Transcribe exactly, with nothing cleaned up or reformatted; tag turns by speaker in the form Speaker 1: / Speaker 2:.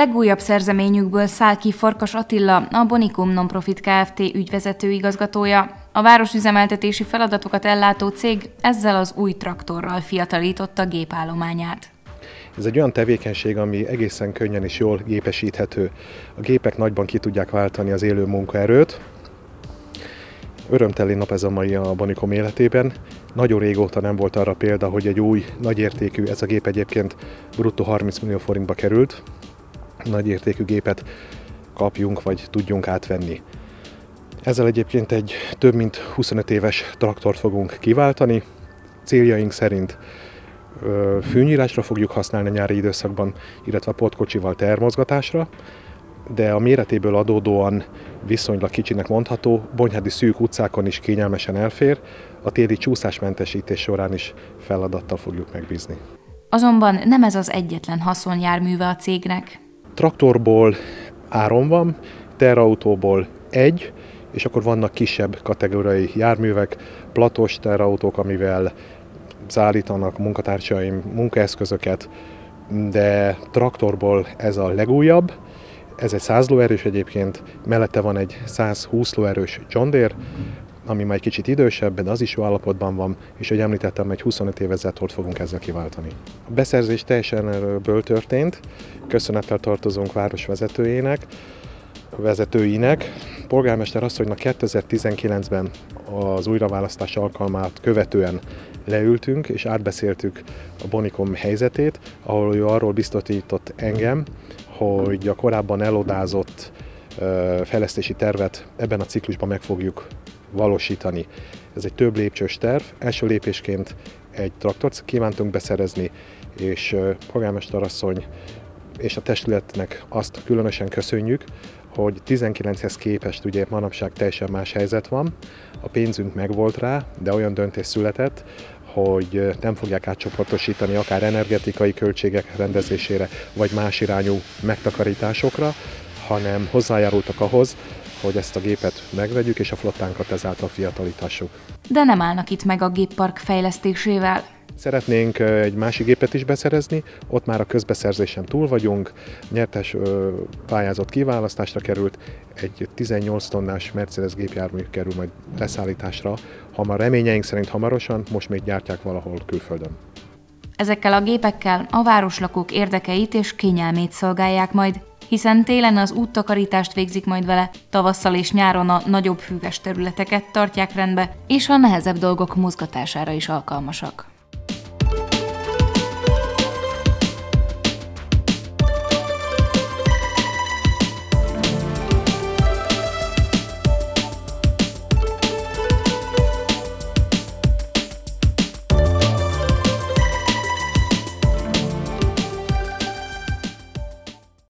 Speaker 1: legújabb szerzeményükből száll ki Farkas Attila, a Bonicum Nonprofit Kft. Ügyvezető igazgatója. A városüzemeltetési feladatokat ellátó cég ezzel az új traktorral fiatalította gépállományát.
Speaker 2: Ez egy olyan tevékenység, ami egészen könnyen és jól gépesíthető. A gépek nagyban ki tudják váltani az élő munkaerőt. Örömteli nap ez a mai a Bonicum életében. Nagyon régóta nem volt arra példa, hogy egy új, nagyértékű, ez a gép egyébként bruttó harminc millió forintba került, nagyértékű gépet kapjunk, vagy tudjunk átvenni. Ezzel egyébként egy több mint huszonöt éves traktort fogunk kiváltani. Céljaink szerint fűnyírásra fogjuk használni a nyári időszakban, illetve pótkocsival termozgatásra, de a méretéből adódóan viszonylag kicsinek mondható, Bonyhádi szűk utcákon is kényelmesen elfér, a téli csúszásmentesítés során is feladattal fogjuk megbízni.
Speaker 1: Azonban nem ez az egyetlen haszonjárműve a cégnek.
Speaker 2: Traktorból áron van, teherautóból egy, és akkor vannak kisebb kategóriai járművek, platós teherautók, amivel szállítanak munkatársaim munkaeszközöket, de traktorból ez a legújabb. Ez egy száz lóerős egyébként, mellette van egy száz húsz lóerős John Deere, ami már egy kicsit idősebb, de az is jó állapotban van, és ahogy említettem, egy huszonöt éves Zetort fogunk ezzel kiváltani. A beszerzés teljesen erről történt, köszönettel tartozunk városvezetőjének, vezetőinek. Polgármester asszonynak kétezer-tizenkilencben az újraválasztás alkalmát követően leültünk, és átbeszéltük a Bonicum helyzetét, ahol ő arról biztosított engem, hogy a korábban elodázott fejlesztési tervet ebben a ciklusban meg fogjuk valósítani. Ez egy több lépcsős terv. Első lépésként egy traktort kívántunk beszerezni, és polgármester asszony és a testületnek azt különösen köszönjük, hogy tizenkilenchez képest ugye manapság teljesen más helyzet van. A pénzünk megvolt rá, de olyan döntés született, hogy nem fogják átcsoportosítani akár energetikai költségek rendezésére, vagy más irányú megtakarításokra, hanem hozzájárultak ahhoz, hogy ezt a gépet megvegyük, és a flottánkat ezáltal fiatalítassuk.
Speaker 1: De nem állnak itt meg a géppark fejlesztésével.
Speaker 2: Szeretnénk egy másik gépet is beszerezni, ott már a közbeszerzésen túl vagyunk, nyertes pályázat kiválasztásra került, egy tizennyolc tonnás Mercedes gépjármű kerül majd leszállításra, hamar reményeink szerint hamarosan, most még gyártják valahol külföldön.
Speaker 1: Ezekkel a gépekkel a városlakók érdekeit és kényelmét szolgálják majd, hiszen télen az úttakarítást végzik majd vele, tavasszal és nyáron a nagyobb füves területeket tartják rendbe, és a nehezebb dolgok mozgatására is alkalmasak.